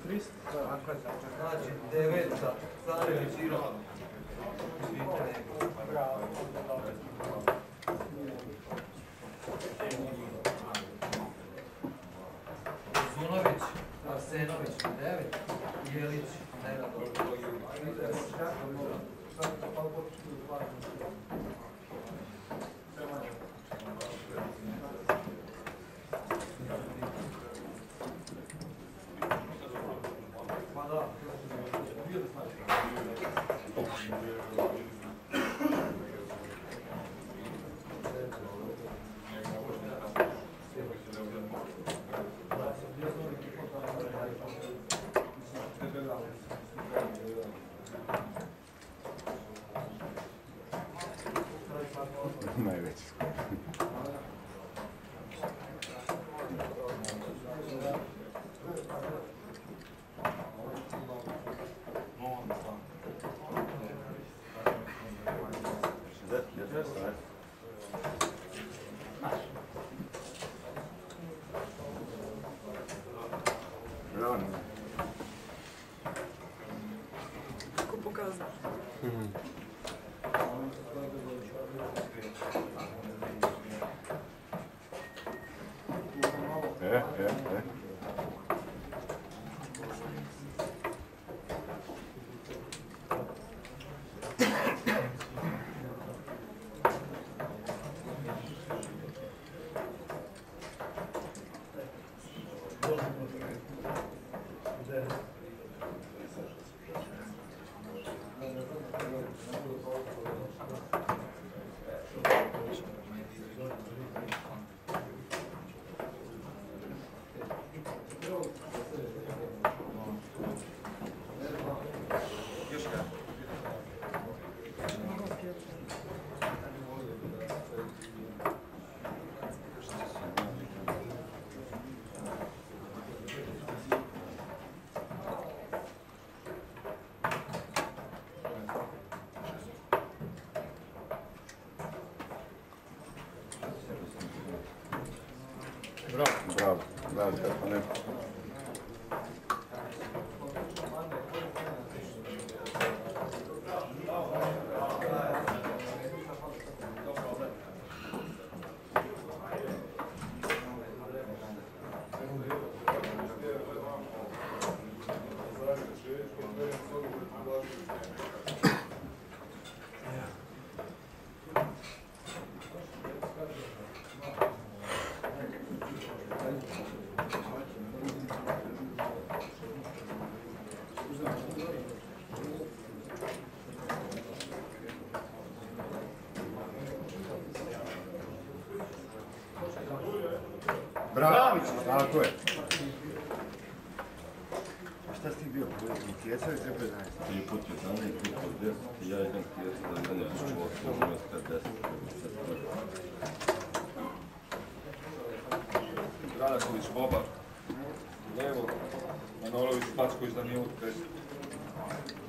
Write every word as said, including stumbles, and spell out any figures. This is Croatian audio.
Znači, deveta, Carević i Ron. Zunović, Arsenović, devet, Jelić, devet. Najveći. Kako pokazao? E, e, e. Bravo. Bravo. Bravo, Stefane. Bravo, tako je. A šta si ti bio? Tjeca ili treba jedanaest? Tri put jedanaest, tri put deset, ja jedan tjeca, jedan je čovjek, jedan je pedeset. Granaković, Bobar, Levo, Manolović, Packović, Danilov, Kresić.